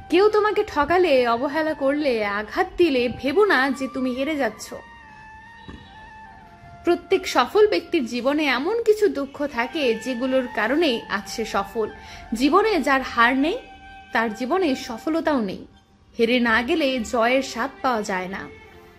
কেউ তোমাকে ঠকালে, অবহেলা করলে, আঘাত দিলে ভেবো না যে তুমি হেরে যাচ্ছ। প্রত্যেক সফল ব্যক্তির জীবনে এমন কিছু দুঃখ থাকে যেগুলোর কারণেই আজ সে সফল। জীবনে যার হার নেই তার জীবনে সফলতাও নেই। হেরে না গেলে জয়ের স্বাদ পাওয়া যায় না।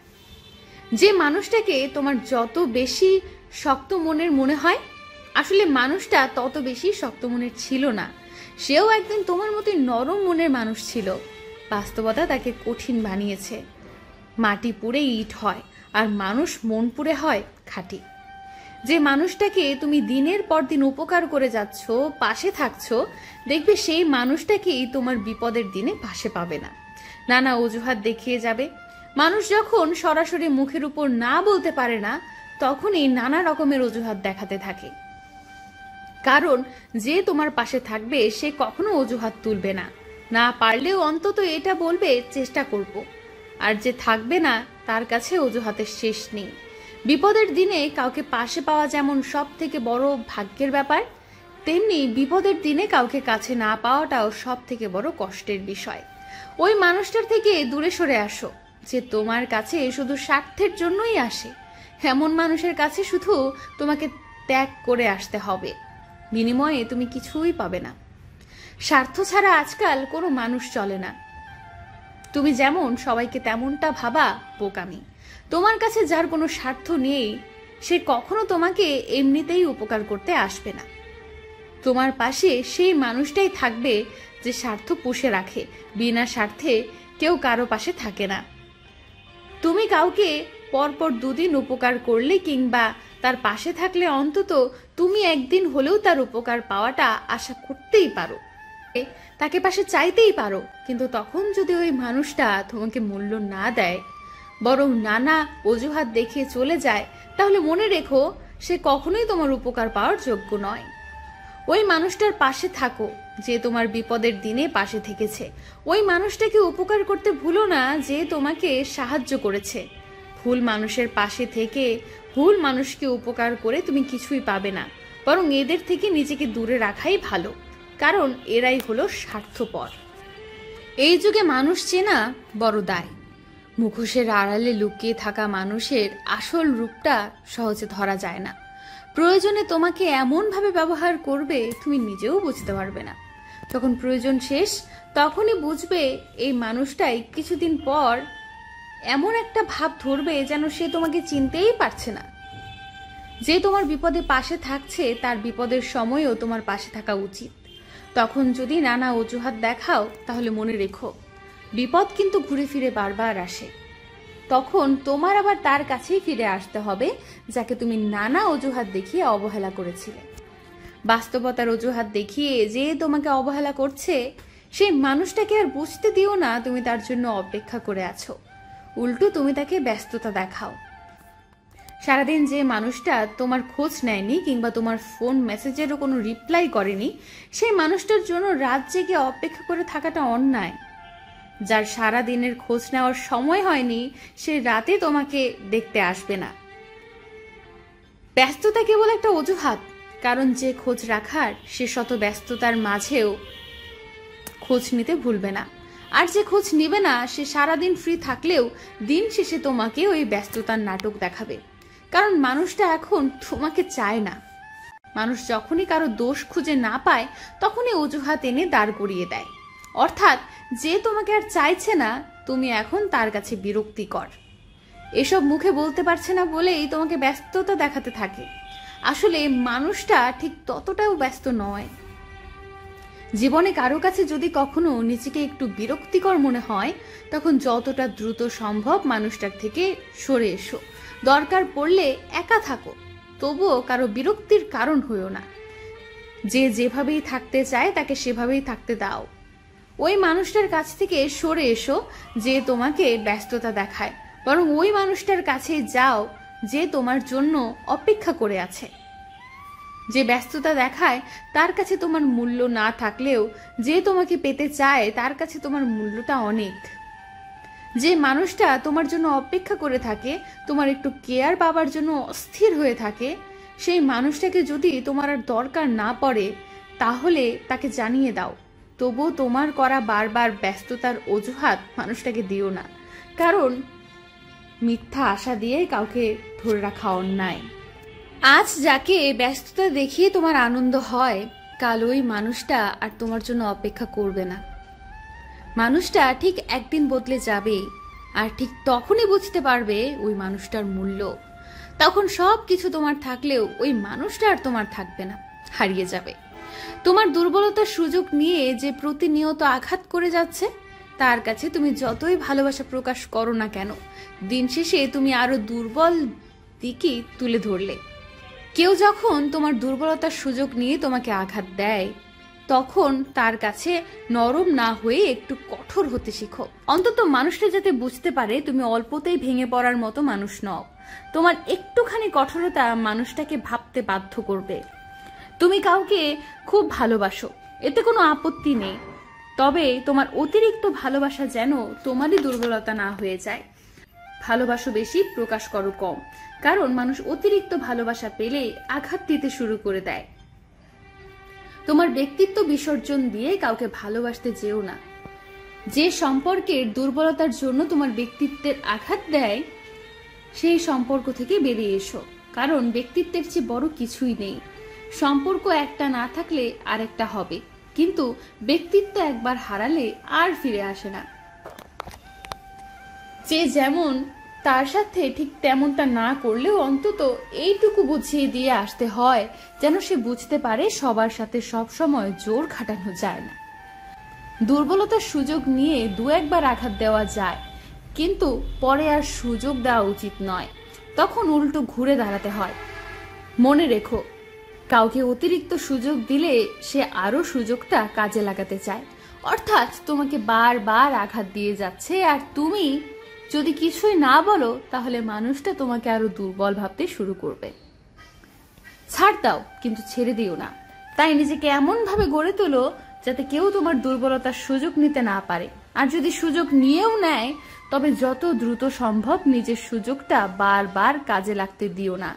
যে মানুষটাকে তোমার যত বেশি শক্ত মনের মনে হয়, আসলে মানুষটা তত বেশি শক্ত মনের ছিল না। সেও একদিন তোমার মতোই নরম মনের মানুষ ছিল। বাস্তবতা তাকে কঠিন বানিয়েছে। মাটি পুড়ে ইট হয়, আর মানুষ মন পুড়ে হয় খাঁটি। যে মানুষটাকে তুমি দিনের পর দিন উপকার করে যাচ্ছ, পাশে থাকছো, দেখবে সেই মানুষটাকেই তোমার বিপদের দিনে পাশে পাবে না, নানা অজুহাত দেখিয়ে যাবে। মানুষ যখন সরাসরি মুখের উপর না বলতে পারে না, তখনই নানা রকমের অজুহাত দেখাতে থাকে। কারণ যে তোমার পাশে থাকবে সে কখনো অজুহাত তুলবে না, না পারলেও অন্তত এটা বলবে চেষ্টা করব। আর যে থাকবে না তার কাছে অজুহাতের শেষ নেই। বিপদের দিনে কাউকে পাশে পাওয়া যেমন সব থেকে বড় ভাগ্যের ব্যাপার, তেমনি বিপদের দিনে কাউকে কাছে না পাওয়াটাও সব থেকে বড় কষ্টের বিষয়। ওই মানুষটার থেকে দূরে সরে আসো যে তোমার কাছে শুধু স্বার্থের জন্যই আসে। এমন মানুষের কাছে শুধু তোমাকে ত্যাগ করে আসতে হবে, বিনিময়ে তুমি কিছুই পাবে না। স্বার্থ ছাড়া আজকাল কোনো মানুষ চলে না। তুমি যেমন সবাইকে তেমনটা ভাবা বোকামি। তোমার কাছে যার কোনো স্বার্থ নেই সে কখনো তোমাকে এমনিতেই উপকার করতে আসবে না। তোমার পাশে সেই মানুষটাই থাকবে যে স্বার্থ পুষে রাখে। বিনা স্বার্থে কেউ কারো পাশে থাকে না। তুমি কাউকে পরপর দুদিন উপকার করলে কিংবা তার পাশে থাকলে অন্তত তুমি একদিন হলেও তার উপকার পাওয়াটা আশা করতেই পারো, তাকে পাশে চাইতেই পারো। কিন্তু তখন যদি ওই মানুষটা তোমাকে মূল্য না দেয়, বরং নানা অজুহাত দেখিয়ে চলে যায়, তাহলে মনে রেখো সে কখনোই তোমার উপকার পাওয়ার যোগ্য নয়। ওই মানুষটার পাশে থাকো যে তোমার বিপদের দিনে পাশে থেকেছে। ওই মানুষটাকে উপকার করতে ভুলো না যে তোমাকে সাহায্য করেছে। ভুল মানুষের পাশে থেকে ভুল মানুষকে উপকার করে তুমি কিছুই পাবে না, বরং এদের থেকে নিজেকে দূরে রাখাই ভালো, কারণ এরাই হলো স্বার্থপর। এই যুগে মানুষ চেনা বড় দায়। মুখোশের আড়ালে লুকিয়ে থাকা মানুষের আসল রূপটা সহজে ধরা যায় না। প্রয়োজনে তোমাকে এমনভাবে ব্যবহার করবে তুমি নিজেও বুঝতে পারবে না। যখন প্রয়োজন শেষ তখনই বুঝবে এই মানুষটাই কিছুদিন পর এমন একটা ভাব ধরবে যেন সে তোমাকে চিনতেই পারছে না। যে তোমার বিপদে পাশে থাকছে তার বিপদের সময়ও তোমার পাশে থাকা উচিত। তখন যদি নানা অজুহাত দেখাও তাহলে মনে রেখো বিপদ কিন্তু ঘুরে ফিরে বারবার আসে। তখন তোমার আবার তার কাছেই ফিরে আসতে হবে যাকে তুমি নানা অজুহাত দেখিয়ে অবহেলা করেছিলে। বাস্তবতার অজুহাত দেখিয়ে যে তোমাকে অবহেলা করছে সেই মানুষটাকে আর বুঝতে দিও না তুমি তার জন্য অপেক্ষা করে আছো। উল্টো তুমি তাকে ব্যস্ততা দেখাও। সারাদিন যে মানুষটা তোমার খোঁজ নেয়নি কিংবা তোমার ফোন মেসেজেরও কোনো রিপ্লাই করেনি, সেই মানুষটার জন্য রাত জেগে অপেক্ষা করে থাকাটা অন্যায়। যার সারা দিনের খোঁজ নেওয়ার সময় হয়নি সে রাতে তোমাকে দেখতে আসবে না। ব্যস্ততা কেবল একটা অজুহাত, কারণ যে খোঁজ রাখার সে শত ব্যস্ততার মাঝেও খোঁজ নিতে ভুলবে না। আর যে খোঁজ নিবে না সে সারাদিন ফ্রি থাকলেও দিন শেষে তোমাকে ওই ব্যস্ততার নাটক দেখাবে। কারণ মানুষটা এখন তোমাকে চায় না। মানুষ যখনই কারো দোষ খুঁজে না পায় তখনই অজুহাত এনে দাঁড় করিয়ে দেয়। অর্থাৎ যে তোমাকে আর চাইছে না তুমি এখন তার কাছে বিরক্তিকর। এসব মুখে বলতে পারছে না বলেই তোমাকে ব্যস্ততা দেখাতে থাকে। আসলে মানুষটা ঠিক ততটাও ব্যস্ত নয়। জীবনে কারো কাছে যদি কখনো নিজেকে একটু বিরক্তিকর মনে হয় তখন যতটা দ্রুত সম্ভব মানুষটার থেকে সরে এসো। দরকার পড়লে একা থাকো, তবুও কারো বিরক্তির কারণ হইও না। যে যেভাবেই থাকতে চায় তাকে সেভাবেই থাকতে দাও। ওই মানুষটার কাছ থেকে সরে এসো যে তোমাকে ব্যস্ততা দেখায়, বরং ওই মানুষটার কাছে যাও যে তোমার জন্য অপেক্ষা করে আছে। যে ব্যস্ততা দেখায় তার কাছে তোমার মূল্য না থাকলেও যে তোমাকে পেতে চায় তার কাছে তোমার মূল্যটা অনেক। যে মানুষটা তোমার জন্য অপেক্ষা করে থাকে, তোমার একটু কেয়ার পাবার জন্য অস্থির হয়ে থাকে, সেই মানুষটাকে যদি তোমার আর দরকার না পড়ে তাহলে তাকে জানিয়ে দাও তবুও তোমার করা বারবার ব্যস্ততার অজুহাত মানুষটাকে দিও না, কারণ মিথ্যা আশা দিয়ে কাউকে ধরে রাখা অন্যায়। আজ যাকে ব্যস্ততা দেখিয়ে তোমার আনন্দ হয়, কাল ওই মানুষটা আর তোমার জন্য অপেক্ষা করবে না। মানুষটা ঠিক একদিন বদলে যাবে, আর ঠিক তখনই বুঝতে পারবে ওই মানুষটার মূল্য। তখন সব কিছু তোমার থাকলেও ওই মানুষটা আর তোমার থাকবে না, হারিয়ে যাবে। তোমার দুর্বলতার সুযোগ নিয়ে যে প্রতিনিয়ত আঘাত করে যাচ্ছে, তার কাছে তুমি যতই ভালোবাসা প্রকাশ করো না কেন, দিন শেষে তুমি আরো দুর্বল দিকই তুলে ধরলে। কেউ যখন তোমার দুর্বলতার সুযোগ নিয়ে তোমাকে আঘাত দেয়, তখন তার কাছে নরম না হয়ে একটু কঠোর হতে শিখো। অন্তত মানুষটা যাতে বুঝতে পারে তুমি অল্পতেই ভেঙে পড়ার মতো মানুষ নও। তোমার একটুখানি কঠোরতা মানুষটাকে ভাবতে বাধ্য করবে। তুমি কাউকে খুব ভালোবাসো, এতে কোনো আপত্তি নেই, তবে তোমার অতিরিক্ত ভালোবাসা যেন তোমারই দুর্বলতা না হয়ে যায়। ভালোবাসো বেশি, প্রকাশ করো কম, কারণ মানুষ অতিরিক্ত ভালোবাসা পেলে আঘাত দিতে শুরু করে দেয়। তোমার ব্যক্তিত্ব বিসর্জন দিয়ে কাউকে ভালোবাসতে যেও না। যে সম্পর্কের দুর্বলতার জন্য তোমার ব্যক্তিত্বের আঘাত দেয়, সেই সম্পর্ক থেকে বেরিয়ে এসো, কারণ ব্যক্তিত্বের চেয়ে বড় কিছুই নেই। সম্পর্ক একটা না থাকলে আরেকটা হবে, কিন্তু ব্যক্তিত্ব একবার হারালে আর ফিরে আসে না। যে যেমন তার সাথে ঠিক তেমনটা না করলেও অন্তত এইটুকু বুঝিয়ে দিয়ে আসতে হয় যেন সে বুঝতে পারে সবার সাথে সব সময় জোর খাটানো যায় না। দুর্বলতার সুযোগ নিয়ে দু একবার আঘাত দেওয়া যায়, কিন্তু পরে আর সুযোগ দেওয়া উচিত নয়, তখন উল্টো ঘুরে দাঁড়াতে হয়। মনে রেখো, কাউকে অতিরিক্ত সুযোগ দিলে সে আরো সুযোগটা কাজে লাগাতে চায়, অর্থাৎ তোমাকে বারবার আঘাত দিয়ে যাচ্ছে, আর তুমি যদি কিছুই না বলো তাহলে মানুষটা তোমাকে আরো দুর্বল ভাবতে শুরু করবে। ছাড় দাও, কিন্তু ছেড়ে দিও না। তাই নিজেকে এমন ভাবে গড়ে তোলো যাতে কেউ তোমার দুর্বলতার সুযোগ নিতে না পারে, আর যদি সুযোগ নিয়েও নেয় তবে যত দ্রুত সম্ভব নিজের সুযোগটা বারবার কাজে লাগতে দিও না।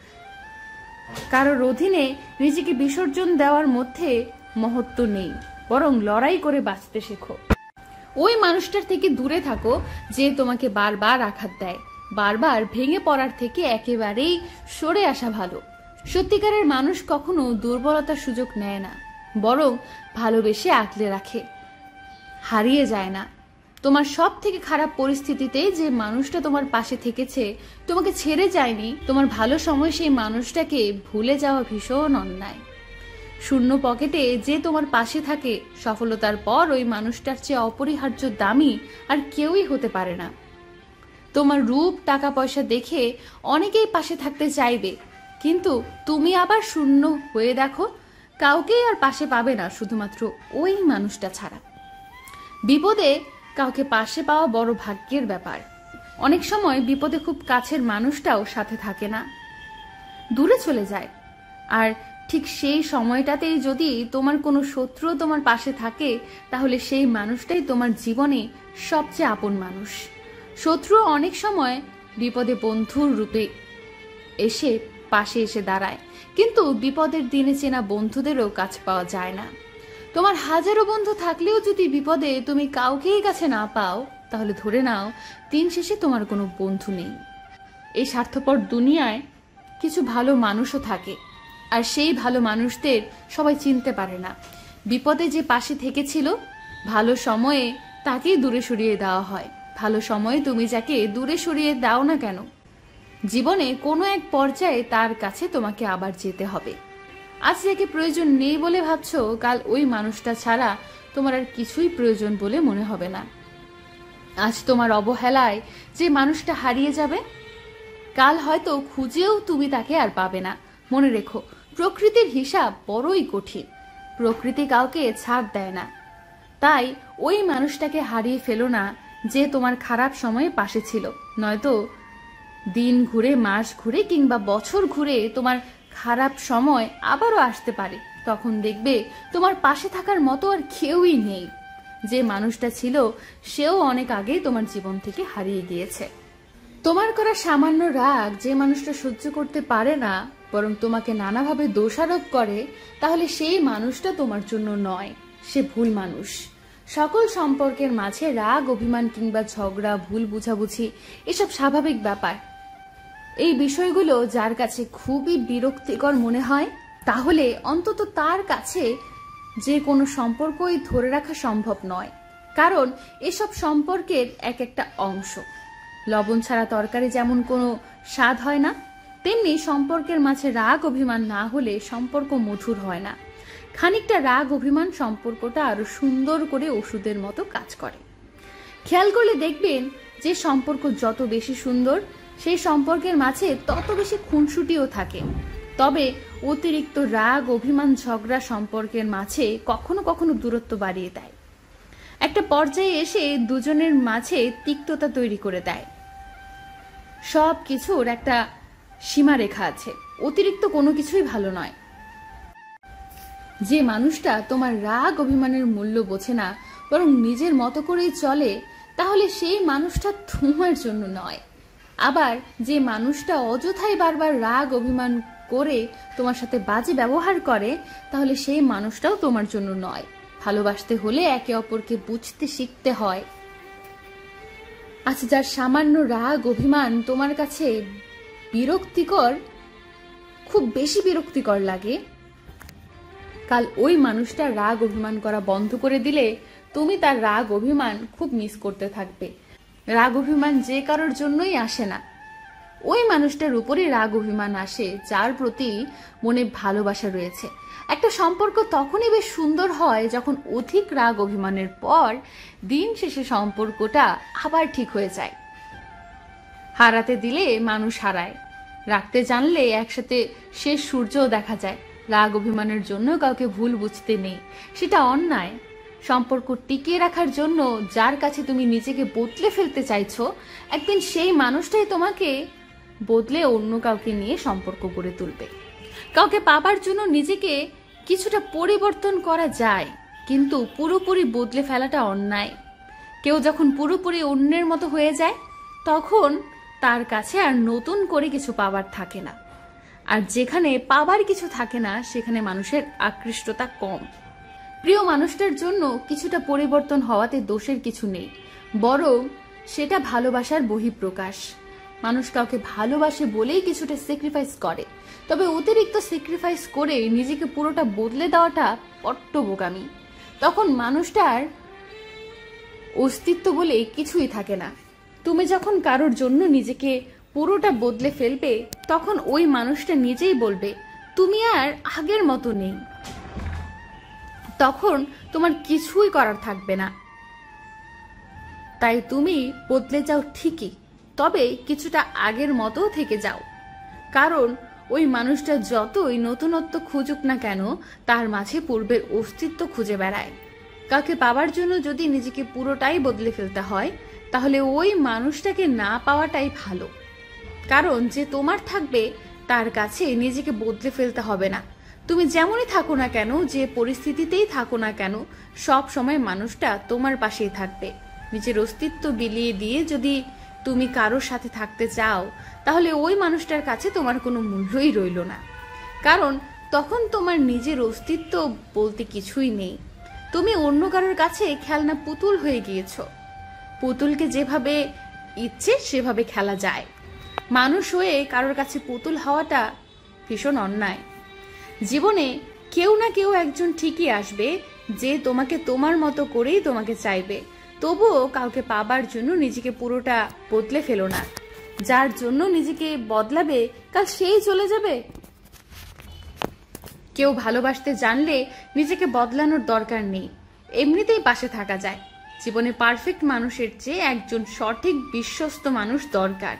কারোর অধীনে নিজেকে বিসর্জন দেওয়ার মধ্যে মহত্ব নেই, বরং লড়াই করে বাঁচতে শেখো। ওই মানুষটার থেকে দূরে থাকো যে তোমাকে বারবার আঘাত দেয়। বারবার ভেঙে পড়ার থেকে একেবারেই সরে আসা ভালো। সত্যিকারের মানুষ কখনো দুর্বলতার সুযোগ নেয় না, বরং ভালোবেসে আগলে রাখে, হারিয়ে যায় না। তোমার সব থেকে খারাপ পরিস্থিতিতে যে মানুষটা তোমার পাশে থেকেছে, তোমাকে ছেড়ে যায়নি, তোমার ভালো সময় সেই মানুষটাকে ভুলে যাওয়া ভীষণ অন্যায়। শূন্য পকেটে যে তোমার পাশে থাকে, সফলতার পর ওই মানুষটার চেয়ে অপরিহার্য দামি আর কেউই হতে পারে না। তোমার রূপ, টাকা পয়সা দেখে অনেকেই পাশে থাকতে চাইবে, কিন্তু তুমি আবার শূন্য হয়ে দেখো, কাউকেই আর পাশে পাবে না শুধুমাত্র ওই মানুষটা ছাড়া। বিপদে কাউকে পাশে পাওয়া বড় ভাগ্যের ব্যাপার। অনেক সময় বিপদে খুব কাছের মানুষটাও সাথে থাকে না, দূরে চলে যায়। আর ঠিক সেই সময়টাতেই যদি তোমার কোনো শত্রু তোমার পাশে থাকে, তাহলে সেই মানুষটাই তোমার জীবনে সবচেয়ে আপন মানুষ। শত্রু অনেক সময় বিপদে বন্ধুর রূপে পাশে এসে দাঁড়ায়, কিন্তু বিপদের দিনে চেনা বন্ধুদেরও কাছ পাওয়া যায় না। তোমার হাজারো বন্ধু থাকলেও যদি বিপদে তুমি কাউকেই কাছে না পাও, তাহলে ধরে নাও দিন শেষে তোমার কোনো বন্ধু নেই। এই স্বার্থপর দুনিয়ায় কিছু ভালো মানুষও থাকে, আর সেই ভালো মানুষদের সবাই চিনতে পারে না। বিপদে যে পাশে থেকেছিল, ভালো সময়ে তাকেই দূরে সরিয়ে দেওয়া হয়। ভালো সময়ে তুমি যাকে দূরে সরিয়ে দাও না কেন, জীবনে কোনো এক পর্যায়ে তার কাছে তোমাকে আবার যেতে হবে। আজ যাকে প্রয়োজন নেই বলে ভাবছো, কাল ওই মানুষটা ছাড়া তোমার আর কিছুই প্রয়োজন বলে মনে হবে না। আজ তোমার অবহেলায় যে মানুষটা হারিয়ে যাবে, কাল হয়তো খুঁজেও তুমি তাকে আর পাবে না। মনে রেখো, প্রকৃতির হিসাব বড়ই কঠিন। প্রকৃতি কাউকে ছাড় দেয় না। তাই ওই মানুষটাকে হারিয়ে ফেলো না যে তোমার খারাপ সময়ে পাশে ছিল, নয়তো দিন ঘুরে, মাস ঘুরে কিংবা বছর ঘুরে তোমার খারাপ সময় আবারও আসতে পারে। তখন দেখবে তোমার পাশে থাকার মতো আর কেউই নেই। যে মানুষটা ছিল সেও অনেক আগে তোমার জীবন থেকে হারিয়ে গিয়েছে। তোমার করা সামান্য রাগ যে মানুষটা সহ্য করতে পারে না, বরং তোমাকে নানাভাবে দোষারোপ করে, তাহলে সেই মানুষটা তোমার জন্য নয়। সে ভুল মানুষ। সকল সম্পর্কের মাঝে রাগ, অভিমান কিংবা ঝগড়া, ভুল বুঝাবুঝি এসব স্বাভাবিক ব্যাপার। এই বিষয়গুলো যার কাছে খুবই বিরক্তিকর মনে হয়, তাহলে অন্তত তার কাছে যে কোনো সম্পর্কই ধরে রাখা সম্ভব নয়। কারণ এসব সম্পর্কের এক একটা অংশ। লবণ ছাড়া তরকারি যেমন কোনো স্বাদ হয় না, তেমনি সম্পর্কের মাঝে রাগ অভিমান না হলে সম্পর্ক মধুর হয় না। খানিকটা রাগ অভিমান সম্পর্কটা আরো সুন্দর করে ওষুধের মতো কাজ করে। খেয়াল করলে দেখবেন যে সম্পর্ক যত বেশি সুন্দর, সেই সম্পর্কের মাঝে তত বেশি খুনসুটিও থাকে। তবে অতিরিক্ত রাগ, অভিমান, ঝগড়া সম্পর্কের মাঝে কখনো কখনো দূরত্ব বাড়িয়ে দেয়। একটা পর্যায়ে এসে দুজনের মাঝে তিক্ততা তৈরি করে দেয়। সব কিছুর একটা সীমারেখা আছে, অতিরিক্ত কোনো কিছুই ভালো নয়। যে মানুষটা তোমার রাগ অভিমানের মূল্য বোঝে না, বরং নিজের মতো করেই চলে, তাহলে সেই মানুষটা তোমার জন্য নয়। আবার যে মানুষটা অযথাই বারবার রাগ অভিমান করে তোমার সাথে বাজে ব্যবহার করে, তাহলে সেই মানুষটাও তোমার জন্য নয়। ভালোবাসতে হলে একে অপরকে বুঝতে শিখতে হয়। আচ্ছা, যার সামান্য রাগ অভিমান তোমার কাছে বিরক্তিকর, খুব বেশি বিরক্তিকর লাগে, কাল ওই মানুষটা রাগ অভিমান করা বন্ধ করে দিলে তুমি তার রাগ অভিমান খুব মিস করতে থাকবে। রাগ অভিমান যে কারোর জন্যই আসে না, ওই মানুষটার উপরে রাগ অভিমান আসে যার প্রতি মনে ভালোবাসা রয়েছে। একটা সম্পর্ক তখনই বেশ সুন্দর হয় যখন অধিক রাগ অভিমানের পর দিন শেষে সম্পর্কটা আবার ঠিক হয়ে যায়। হারাতে দিলে মানুষ হারায়, রাখতে জানলে একসাথে শেষ সূর্যও দেখা যায়। রাগ অভিমানের জন্য কাউকে ভুল বুঝতে নেই, সেটা অন্যায়। সম্পর্ক টিকিয়ে রাখার জন্য যার কাছে তুমি নিজেকে বদলে ফেলতে চাইছো, একদিন সেই মানুষটাই তোমাকে বদলে অন্য কাউকে নিয়ে সম্পর্ক গড়ে তুলবে। কাউকে পাবার জন্য নিজেকে কিছুটা পরিবর্তন করা যায়, কিন্তু পুরোপুরি বদলে ফেলাটা অন্যায়। কেউ যখন পুরোপুরি অন্যের মতো হয়ে যায়, তখন তার কাছে আর নতুন করে কিছু পাবার থাকে না। আর যেখানে পাবার কিছু থাকে না, সেখানে মানুষের আকৃষ্টতা কম। প্রিয় মানুষটার জন্য কিছুটা পরিবর্তন হওয়াতে দোষের কিছু নেই, বরং সেটা ভালোবাসার বহিঃপ্রকাশ। মানুষ কাউকে ভালোবাসে বলেই কিছুটা স্যাক্রিফাইস করে, তবে অতিরিক্ত স্যাক্রিফাইস করে নিজেকে পুরোটা বদলে দেওয়াটা বড্ড বোকামি। তখন মানুষটার অস্তিত্ব বলে কিছুই থাকে না। তুমি যখন কারোর জন্য নিজেকে পুরোটা বদলে ফেলবে, তখন ওই মানুষটা নিজেই বলবে তুমি আর আগের মতো নেই। তখন তোমার কিছুই করার থাকবে না। তাই তুমি বদলে যাও ঠিকই, তবে কিছুটা আগের মতো থেকে যাও। কারণ ওই মানুষটা যতই নতুনত্ব খুঁজুক না কেন, তার মাঝে পূর্বের অস্তিত্ব খুঁজে বেড়ায়। কাউকে পাওয়ার জন্য যদি নিজেকে পুরোটাই বদলে ফেলতে হয়, তাহলে ওই মানুষটাকে না পাওয়াটাই ভালো। কারণ যে তোমার থাকবে, তার কাছে নিজেকে বদলে ফেলতে হবে না। তুমি যেমনই থাকো না কেন, যে পরিস্থিতিতেই থাকো না কেন, সব সময় মানুষটা তোমার পাশেই থাকবে। নিজের অস্তিত্ব বিলিয়ে দিয়ে যদি তুমি কারোর সাথে থাকতে চাও, তাহলে ওই মানুষটার কাছে তোমার কোনো মূল্যই রইল না। কারণ তখন তোমার নিজের অস্তিত্ব বলতে কিছুই নেই। তুমি অন্য কারোর কাছে খেলনা পুতুল হয়ে গিয়েছো। পুতুলকে যেভাবে ইচ্ছে সেভাবে খেলা যায়। মানুষ হয়ে কারোর কাছে পুতুল হওয়াটা ভীষণ অন্যায়। জীবনে কেউ না কেউ একজন ঠিকই আসবে, যে তোমাকে তোমার মতো করেই তোমাকে চাইবে। তবুও কাউকে পাবার জন্য নিজেকে পুরোটা বদলে ফেলো না। যার জন্য নিজেকে বদলাবে, কাল সেই চলে যাবে। কেউ ভালোবাসতে জানলে নিজেকে বদলানোর দরকার নেই, এমনিতেই পাশে থাকা যায়। জীবনে পারফেক্ট মানুষের চেয়ে একজন সঠিক বিশ্বস্ত মানুষ দরকার।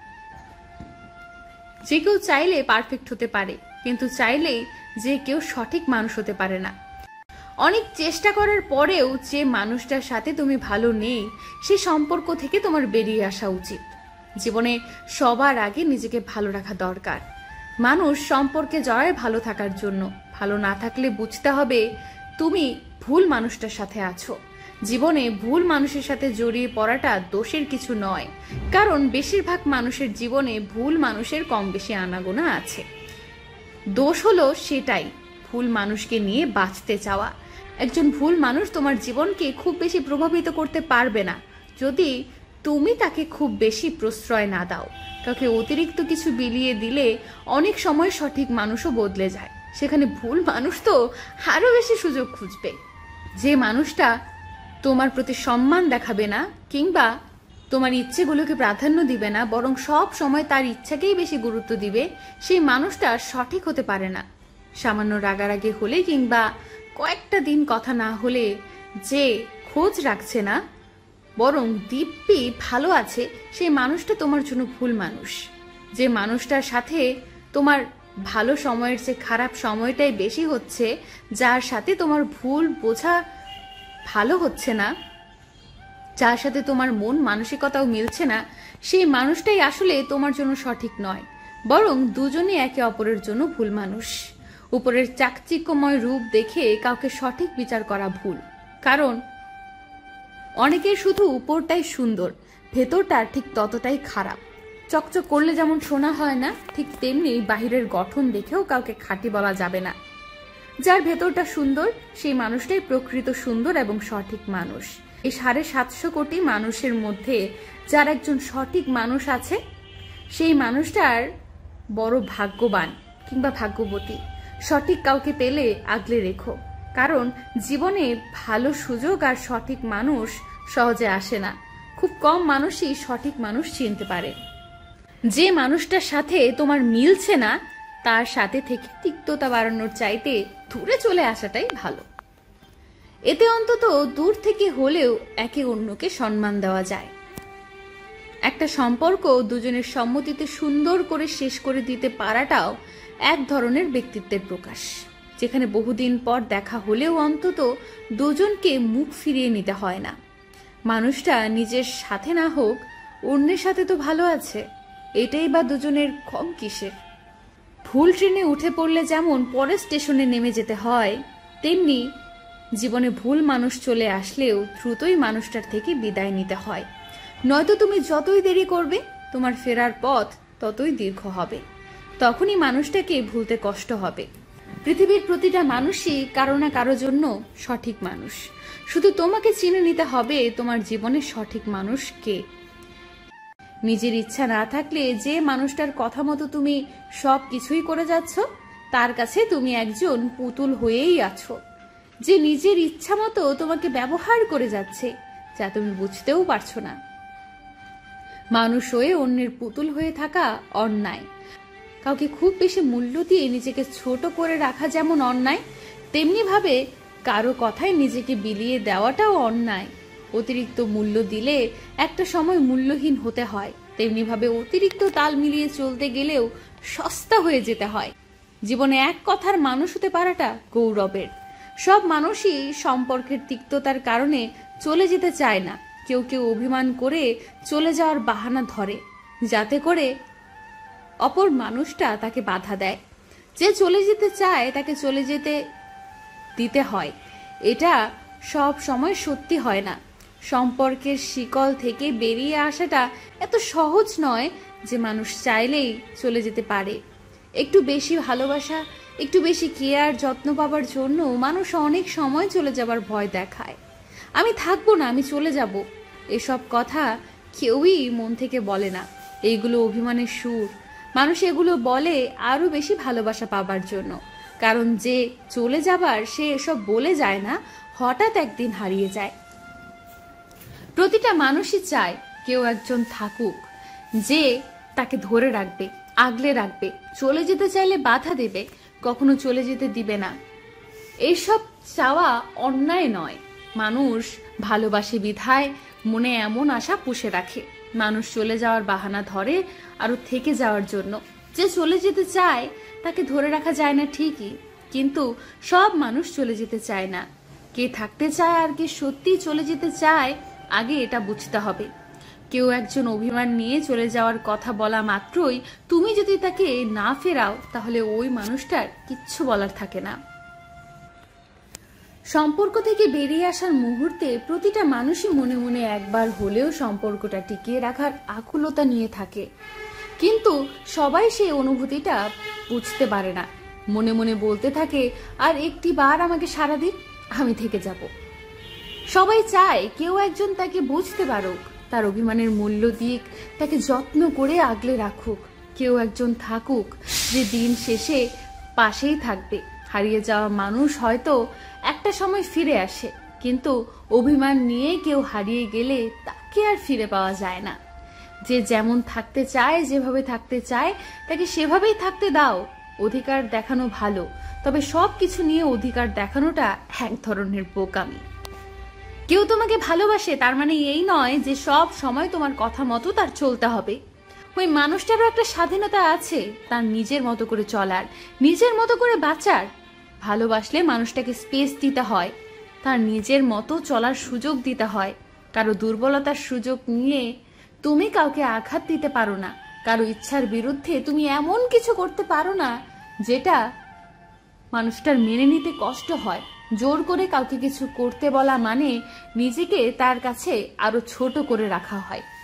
যে কেউ চাইলে পারফেক্ট হতে পারে, কিন্তু চাইলেই যে কেউ সঠিক মানুষ হতে পারে না। অনেক চেষ্টা করার পরেও যে মানুষটার সাথে তুমি ভালো নেই, সেই সম্পর্ক থেকে তোমার বেরিয়ে আসা উচিত। জীবনে সবার আগে নিজেকে ভালো রাখা দরকার। মানুষ সম্পর্কে জড়ায় ভালো থাকার জন্য, ভালো না থাকলে বুঝতে হবে তুমি ভুল মানুষটার সাথে আছো। জীবনে ভুল মানুষের সাথে জড়িয়ে পড়াটা দোষের কিছু নয়, কারণ বেশিরভাগ মানুষের জীবনে ভুল মানুষের কম বেশি আনাগোনা আছে। দোষ হলো সেটাই, ভুল মানুষকে নিয়ে বাঁচতে চাওয়া। একজন ভুল মানুষ তোমার জীবনকে খুব বেশি প্রভাবিত করতে পারবে না যদি তুমি তাকে খুব বেশি প্রশ্রয় না দাও। কাউকে অতিরিক্ত কিছু বিলিয়ে দিলে অনেক সময় সঠিক মানুষও বদলে যায়, সেখানে ভুল মানুষ তো আরো বেশি সুযোগ খুঁজবে। যে মানুষটা তোমার প্রতি সম্মান দেখাবে না কিংবা তোমার ইচ্ছেগুলোকে প্রাধান্য দিবে না, বরং সব সময় তার ইচ্ছাকেই বেশি গুরুত্ব দিবে, সেই মানুষটা সঠিক হতে পারে না। সামান্য রাগারাগি হলে কিংবা কয়েকটা দিন কথা না হলে যে খোঁজ রাখছে না, বরং দিব্যি ভালো আছে, সেই মানুষটা তোমার জন্য ভুল মানুষ। যে মানুষটার সাথে তোমার ভালো সময়ের চেয়ে খারাপ সময়টাই বেশি হচ্ছে, যার সাথে তোমার ভুল বোঝা ভালো হচ্ছে না, যার সাথে তোমার মন মানসিকতাও মিলছে না, সেই মানুষটাই আসলে তোমার জন্য সঠিক নয়, বরং দুজনই একে অপরের জন্য ভুল মানুষ। উপরের চাকচিক্যময় রূপ দেখে কাউকে সঠিক বিচার করা ভুল, কারণ অনেকের শুধু উপরটাই সুন্দর, ভেতরটা ঠিক ততটাই খারাপ। চকচক করলে যেমন সোনা হয় না, ঠিক তেমনি বাহিরের গঠন দেখেও কাউকে খাঁটি বলা যাবে না। যার ভেতরটা সুন্দর সেই মানুষটাই প্রকৃত সুন্দর এবং সঠিক মানুষ। এই 750 কোটি মানুষের মধ্যে যার একজন সঠিক মানুষ আছে, সেই মানুষটার বড় ভাগ্যবান কিংবা ভাগ্যবতী। সঠিক কাউকে পেলে আগলে রেখো, কারণ জীবনে ভালো সুযোগ আর সঠিক মানুষ সহজে আসে না। খুব কম মানুষই সঠিক মানুষ চিনতে পারে। যে মানুষটার সাথে তোমার মিলছে না, তার সাথে থেকে তিক্ততা বাড়ানোর চাইতে দূরে চলে আসাটাই ভালো। এতে অন্তত দূর থেকে হলেও একে অন্যকে সম্মান দেওয়া যায়। একটা সম্পর্ক দুজনের সম্মতিতে সুন্দর করে শেষ করে দিতে পারাটাও এক ধরনের ব্যক্তিত্বের প্রকাশ, যেখানে বহুদিন পর দেখা হলেও অন্তত দুজনকে মুখ ফিরিয়ে নিতে হয় না। মানুষটা নিজের সাথে না হোক, অন্যের সাথে তো ভালো আছে, এটাই বা দুজনের কম কিসের। ভুল ট্রেনে উঠে পড়লে যেমন পরের স্টেশনে নেমে যেতে হয়, তেমনি জীবনে ভুল মানুষ চলে আসলেও দ্রুতই মানুষটার থেকে বিদায় নিতে হয়। নয়তো তুমি যতই দেরি করবে, তোমার ফেরার পথ ততই দীর্ঘ হবে। তখনই মানুষটাকে ভুলতে কষ্ট হবে। পৃথিবীর প্রতিটা মানুষই কারো না কারো জন্য সঠিক মানুষ। শুধু তোমাকে চিনে নিতে হবে তোমার জীবনের সঠিক মানুষ কে। নিজের ইচ্ছা না থাকলে যে মানুষটার কথা মতো তুমি সব কিছুই করে যাচ্ছ, তার কাছে তুমি একজন পুতুল হয়েই আছো, যে নিজের ইচ্ছা মতো তোমাকে ব্যবহার করে যাচ্ছে, যা তুমি বুঝতেও পারছো না। মানুষ হয়ে অন্যের পুতুল হয়ে থাকা অন্যায়। কাউকে খুব বেশি মূল্য দিয়ে নিজেকে ছোট করে রাখা যেমন অন্যায়, তেমনি ভাবে কারো কথায় নিজেকে বিলিয়ে দেওয়াটাও অন্যায়। অতিরিক্ত মূল্য দিলে একটা সময় মূল্যহীন হতে হয়, তেমনি ভাবে অতিরিক্ত তাল মিলিয়ে চলতে গেলেও সস্তা হয়ে যেতে হয়। জীবনে এক কথার মানুষ হতে পারাটা গৌরবের। সব মানুষই সম্পর্কের তিক্ততার কারণে চলে যেতে চায় না। কেউ কেউ অভিমান করে চলে যাওয়ার বাহানা ধরে, যাতে করে অপর মানুষটা তাকে বাধা দেয়। যে চলে যেতে চায় তাকে চলে যেতে দিতে হয়, এটা সব সময় সত্যি হয় না। সম্পর্কের শিকল থেকে বেরিয়ে আসাটা এত সহজ নয় যে মানুষ চাইলেই চলে যেতে পারে। একটু বেশি ভালোবাসা, একটু বেশি কেয়ার যত্ন পাবার জন্য মানুষ অনেক সময় চলে যাবার ভয় দেখায়। আমি থাকবো না, আমি চলে যাব, এসব কথা কেউই মন থেকে বলে না। এইগুলো অভিমানের সুর। মানুষ এগুলো বলে আরো বেশি ভালোবাসা পাবার জন্য, কারণ যে চলে যাবার সে এসব বলে যায় না, হঠাৎ একদিন হারিয়ে যায়। প্রতিটা মানুষই চায় কেউ একজন থাকুক যে তাকে ধরে রাখবে, আগলে রাখবে, চলে যেতে চাইলে বাধা দেবে, কখনো চলে যেতে দিবে না। এইসব চাওয়া অন্যায় নয়। মানুষ ভালোবাসে বিধায় মনে এমন আশা পুষে রাখে। মানুষ চলে যাওয়ার বাহানা ধরে আরো থেকে যাওয়ার জন্য। যে চলে যেতে চায় তাকে ধরে রাখা যায় না ঠিকই, কিন্তু সব মানুষ চলে যেতে চায় না। কে থাকতে চায় আর কে সত্যি চলে যেতে চায়, আগে এটা বুঝতে হবে। কেউ একজন অভিমান নিয়ে চলে যাওয়ার কথা বলা মাত্রই তুমি যদি তাকে না ফেরাও, তাহলে ওই মানুষটার কিচ্ছু বলার থাকে না। সম্পর্ক থেকে বেরিয়ে আসার মুহূর্তে প্রতিটা মানুষই মনে মনে একবার হলেও সম্পর্কটা টিকিয়ে রাখার আকুলতা নিয়ে থাকে, কিন্তু সবাই সেই অনুভূতিটা বুঝতে পারে না। মনে মনে বলতে থাকে, আর একটি বার আমাকে সারা দিন, আমি থেকে যাব। সবাই চায় কেউ একজন তাকে বুঝতে পারুক, তার অভিমানের মূল্য দিক, তাকে যত্ন করে আগলে রাখুক। কেউ একজন থাকুক যে দিন শেষে পাশেই থাকবে। হারিয়ে যাওয়া মানুষ হয়তো একটা সময় ফিরে আসে, কিন্তু অভিমান নিয়ে কেউ হারিয়ে গেলে তাকে আর ফিরে পাওয়া যায় না। যে যেমন থাকতে চায়, যেভাবে থাকতে চায়, তাকে সেভাবেই থাকতে দাও। অধিকার দেখানো ভালো, তবে সবকিছু নিয়ে অধিকার দেখানোটা এক ধরনের বোকামি। কেউ তোমাকে ভালোবাসে তার মানে এই নয় যে সব সময় তোমার কথা মতো তার চলতে হবে। ওই মানুষটারও একটা স্বাধীনতা আছে, তার নিজের মতো করে চলার, নিজের মতো করে বাঁচার। ভালোবাসলে মানুষটাকে স্পেস দিতে হয়, তার নিজের মতো চলার সুযোগ দিতে হয়। কারো দুর্বলতার সুযোগ নিয়ে তুমি কাউকে আঘাত দিতে পারো না। কারো ইচ্ছার বিরুদ্ধে তুমি এমন কিছু করতে পারো না যেটা মানুষটার মেনে নিতে কষ্ট হয়। জোর করে কাউকে কিছু করতে বলা মানে নিজেকে তার কাছে আরো ছোট করে রাখা হয়।